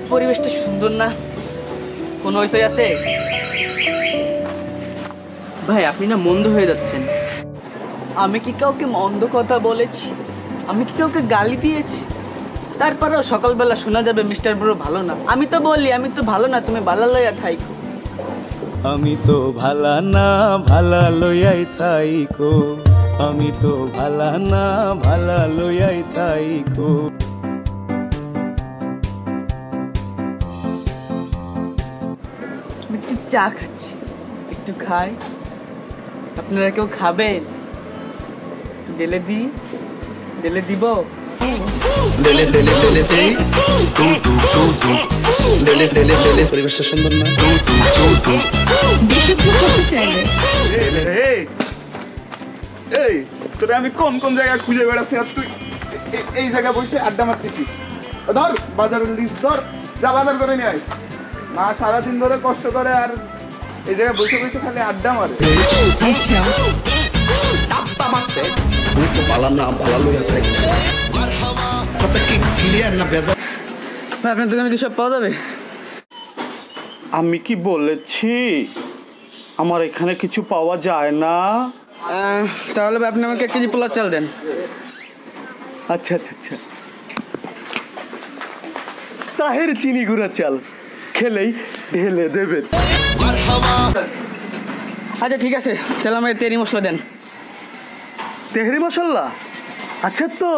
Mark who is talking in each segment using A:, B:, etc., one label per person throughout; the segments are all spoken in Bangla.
A: পরিবেশটা সুন্দর না? কোনো বিষয় আছে?
B: ভাই আপনি না মন্দ হয়ে যাচ্ছেন।
A: আমি কি কাউকে মন্দ কথা বলেছি? আমি কি কাউকে গালি দিয়েছি? তারপরেও সকালবেলা শোনা যাবে মিস্টার ব্রো ভালো না। আমি তো বলি আমি তো ভালো না, তুমি ভালো লইয়া থাইকো।
C: আমি তো ভালা না, ভালা লইয়াই থাইকো। আমি তো ভালা না, ভালা লইয়াই থাইকো।
A: একটু চা খাচ্ছি, একটু খাই। আপনারা কেউ খাবেন? ঢেলে দিই, ঢেলে দিব।
D: ডেলে ডেলে ডেলে দেই টু টু টু টু ডেলে ডেলে ডেলে পরিবেশটা সুন্দর না? টু টু টু টু
E: বিশুদ্ধ করতে চাইলে
F: এই তোরে আমি কোন কোন জায়গায় খুঁজে বেড়াচ্ছি আর তুই এই জায়গায় বসে আড্ডা মারতেছিস। ধর বাজারের লিস্ট ধর, যা বাজার করে নিয়ে আয়। মা সারাদিন ধরে কষ্ট করে আর এই জায়গায় বসে বসে খালি আড্ডা মারে।
E: আচ্ছা
D: টাপ্পা মারছে। আমি তো ভালা না, ভালা লইয়া থাকি। কথা কি ক্লিয়ার না বেজা?
A: ভাই আপনার দোকানে কি সব পাওয়া যাবে?
F: আমি কি বলেছি আমার এখানে কিছু পাওয়া যায় না?
A: তাহলে ভাই আপনি আমাকে 1 কেজি পোলার চাল দেন।
F: আচ্ছা আচ্ছা আচ্ছা, তাহের চিনি গুঁড়া চাল খেলেই ঢেলে দেবেন।
A: আচ্ছা ঠিক আছে, তাহলে আমাকে তেরি মশলা দেন।
F: তেহরি মশলা? আচ্ছা তো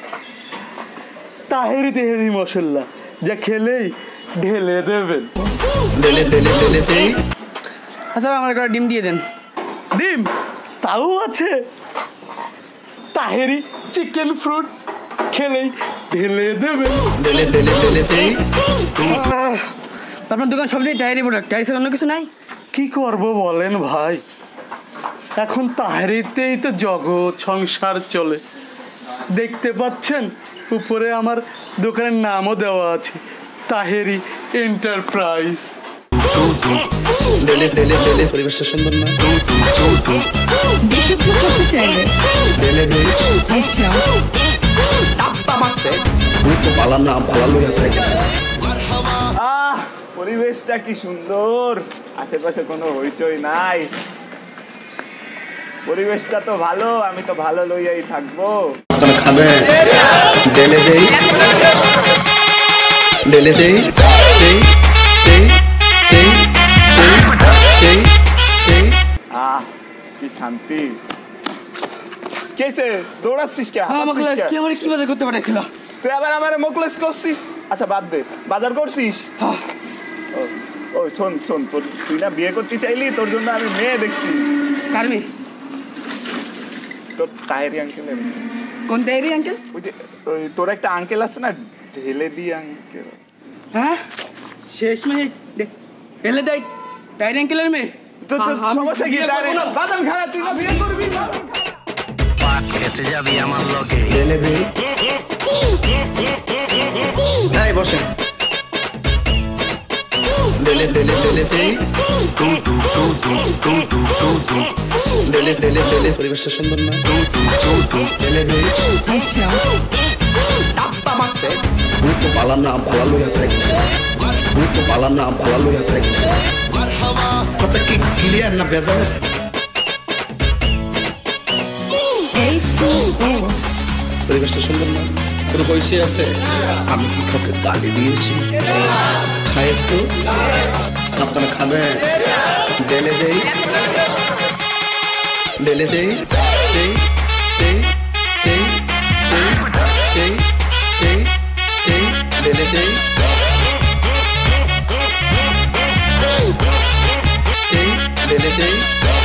F: তাহেরি তেহরি মশলা যা খেলেই ঢেলে দেবেন।
D: ডেলে ডেলে ডেলে দেই।
A: আচ্ছা আমার একটা ডিম দিয়ে দেন।
F: ডিম তাও আছে? তাহেরি চিকেন ফ্রুট খেলেই ঢেলে দেবেন।
D: ডেলে ডেলে ডেলে দেই।
A: আপনার দোকান সব দিয়ে ডায়েরি প্রোডাক্ট, ডায়েরি ছাড়া অন্য কিছু নাই?
F: কি করব বলেন ভাই, এখন তাহেরিতেই তো জগৎ সংসার চলে। দেখতে পাচ্ছেন উপরে আমার দোকানের নামও দেওয়া আছে, তাহেরি এন্টারপ্রাইজ।
D: ডেলে ডেলে ডেলে পরিবেশটা সুন্দর না? টু টু টু টু
E: বিশুদ্ধ করতে চাইলে
D: ডেলে দেই।
E: আচ্ছা
D: টাপ্পা মারছে। আমি তো ভালা না, ভালা লইয়া থাকি।
F: পরিবেশটা কি সুন্দর, আশেপাশে কোনো হইচই নাই। পরিবেশটা তো ভালো, আমি তো ভালো লইয়াই থাকবো।
D: আপনারা খাবে? ডেলে দেই, ডেলে দেই, দেই দেই দেই দেই দেই।
F: কি শান্তি। কেসে দৌড়াচ্ছিস কে?
A: কি আমার কি বাজার করতে পাঠাইছিল?
F: তুই আবার আমার মোকলেস করছিস? আচ্ছা বাদ দে, বাজার করছিস? ও শোন শোন, তোর তুই না বিয়ে করতে চাইলি, তোর জন্য আমি মেয়ে দেখছি।
A: কার মেয়ে?
F: তোর তাহেরি আঙ্কেলের।
A: কোন ডায়েরি আঙ্কেল?
F: ওই যে ওই তোর একটা আঙ্কেল আছে না, ঢেলে দি আঙ্কেল।
A: হ্যাঁ শেষ মেয়ে ঢেলে দেয় ডায়েরি আঙ্কেলের মেয়ে?
F: তো সমস্যা কি? বাদাম খাওয়া, তুই না বিয়ে করবি না?
D: খেতে যাবি আমার লগে? ডেলে দেই। এই বসে। ডেলে ডেলে ডেলে দেই টু টু টু টু টু টু টু টু ডেলে ডেলে ডেলে পরিবেশটা সুন্দর না? টু টু টু টু ডেলে দেই।
E: আচ্ছা
D: টাপ্পা মারছে। আমি তো ভালা না, ভালা লইয়া থাকি। আমি তো ভালা না, ভালা লইয়া থাকি। কথা কি ক্লিয়ার না বেজা আছে?
E: H2O
D: পরিবেশটা সুন্দর না? কোনো পয়সা আছে? আমি কি কাউকে গালি দিয়েছি? খাই একটু, আপনারা খাবেন? ডেলে দেই, ডেলে দেই, দেই দেই দেই দেই দেই দেই ডেলে দেই, দেই ডেলে দেই।